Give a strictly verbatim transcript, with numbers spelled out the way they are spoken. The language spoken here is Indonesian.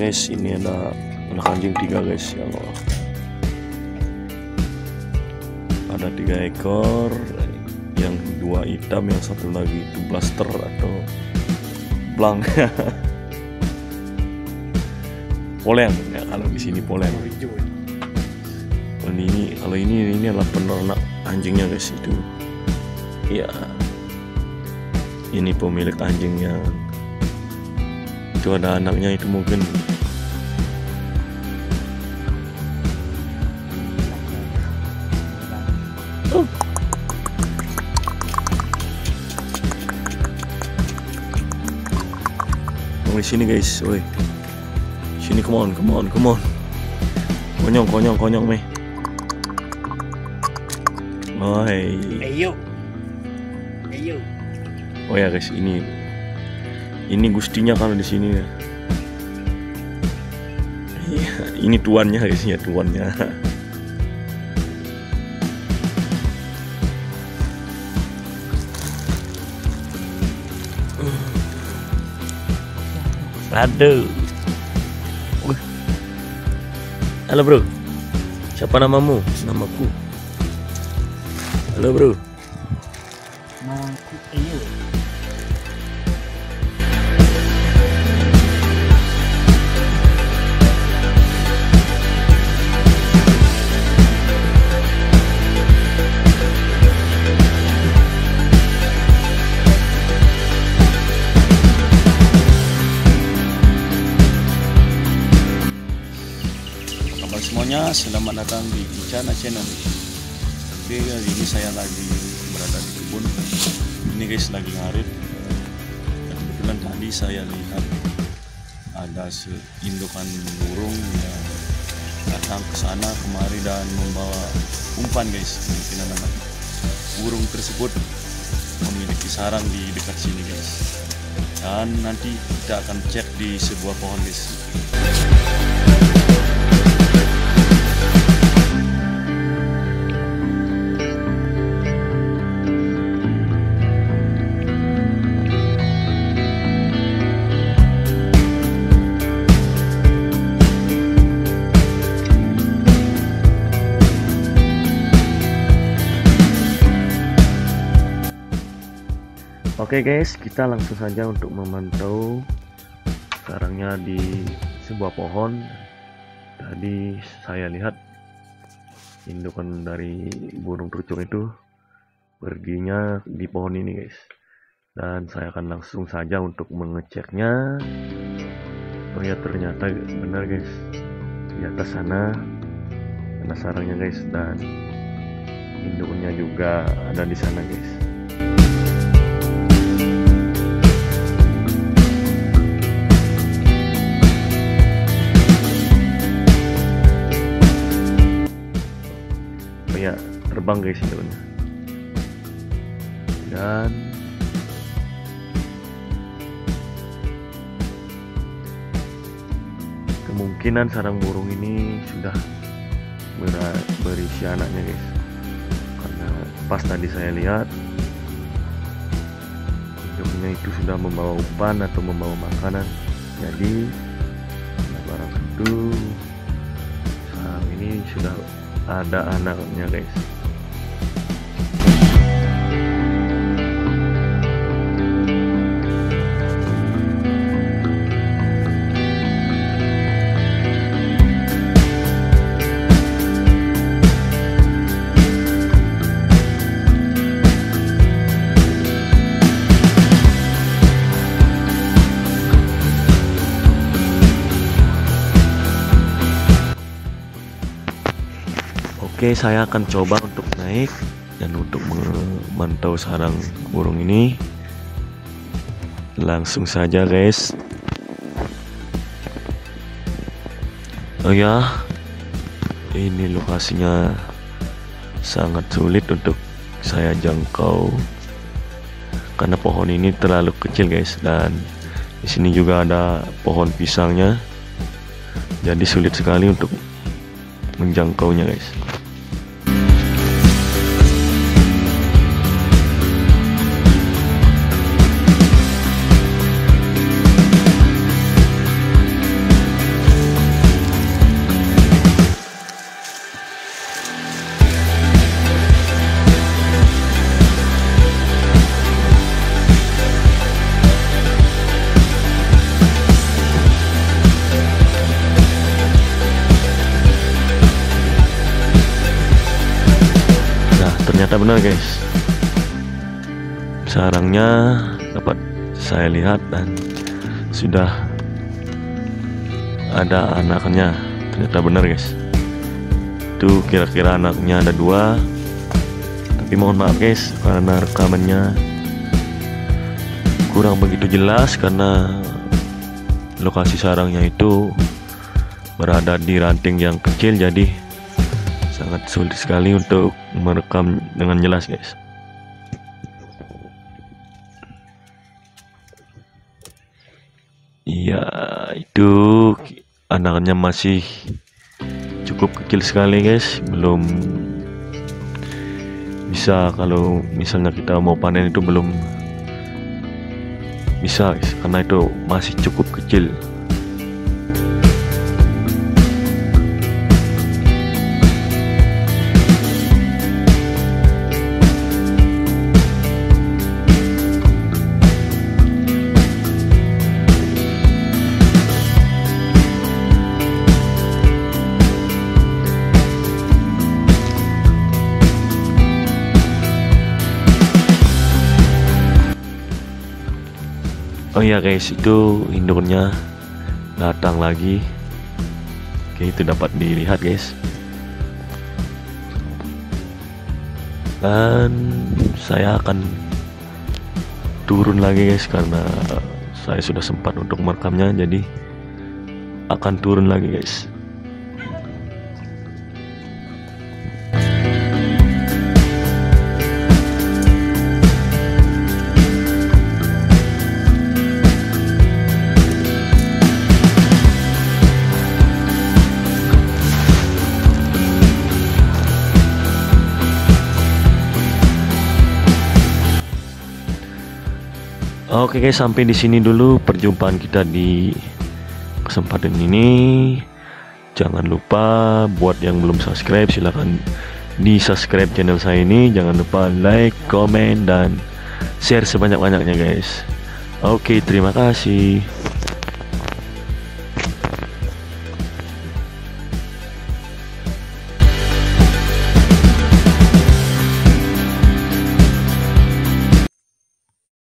guys, ini ada anak anjing tiga guys, ya Allah. Ada tiga ekor, yang dua hitam, yang satu lagi itu blaster atau blank. Polen ya, kalau di sini polen. Kalau ini kalau ini ini adalah peternak anjingnya guys, itu ya, ini pemilik anjingnya. Itu ada anaknya, itu mungkin oh. Oh, di sini guys, woi, sini, come on, come on, come on, konyong, konyong, konyong, meh. Oh, hey. Ayo, ayo. Oh ya guys, ini ini gustinya kalau di sini ya. Iya, ini tuannya guys ya, tuannya. Aduh. Halo bro, siapa namamu? Namaku. Halo bro. Namaku Ayo. Semuanya, selamat datang di Icana Channel. Oke, kali ini saya lagi berada di kebun. Ini guys, lagi ngarit. Dan kebetulan tadi saya lihat ada seindukan burung yang datang ke sana kemari dan membawa umpan guys. Kemungkinan anak burung tersebut memiliki sarang di dekat sini guys. Dan nanti kita akan cek di sebuah pohon guys. Oke guys, kita langsung saja untuk memantau sarangnya di sebuah pohon. Tadi saya lihat indukan dari burung trucung itu perginya di pohon ini guys. Dan saya akan langsung saja untuk mengeceknya. Oh ya, ternyata benar guys, di atas sana ada sarangnya guys, dan induknya juga ada di sana guys. Ya, terbang guys itu, dan kemungkinan sarang burung ini sudah ber berisi anaknya guys, karena pas tadi saya lihat induknya itu sudah membawa umpan atau membawa makanan. Jadi barang tentu sarang ini sudah ada anaknya guys. Oke, saya akan coba untuk naik dan untuk memantau sarang burung ini. Langsung saja guys. Oh ya, ini lokasinya sangat sulit untuk saya jangkau karena pohon ini terlalu kecil guys, dan di sini juga ada pohon pisangnya. Jadi sulit sekali untuk menjangkaunya guys. ternyata benar guys, sarangnya dapat saya lihat dan sudah ada anaknya. Ternyata benar guys, itu kira-kira anaknya ada dua, tapi mohon maaf guys karena rekamannya kurang begitu jelas karena lokasi sarangnya itu berada di ranting yang kecil, jadi sangat sulit sekali untuk merekam dengan jelas guys. Iya, itu anaknya masih cukup kecil sekali guys, belum bisa, kalau misalnya kita mau panen itu belum bisa guys, karena itu masih cukup kecil. Oh iya guys, itu induknya datang lagi. Oke, itu dapat dilihat guys. Dan saya akan turun lagi guys karena saya sudah sempat untuk merekamnya, jadi akan turun lagi guys. Oke guys, sampai di sini dulu perjumpaan kita di kesempatan ini. Jangan lupa buat yang belum subscribe silahkan di subscribe channel saya ini. Jangan lupa like, komen, dan share sebanyak-banyaknya guys. Oke, terima kasih.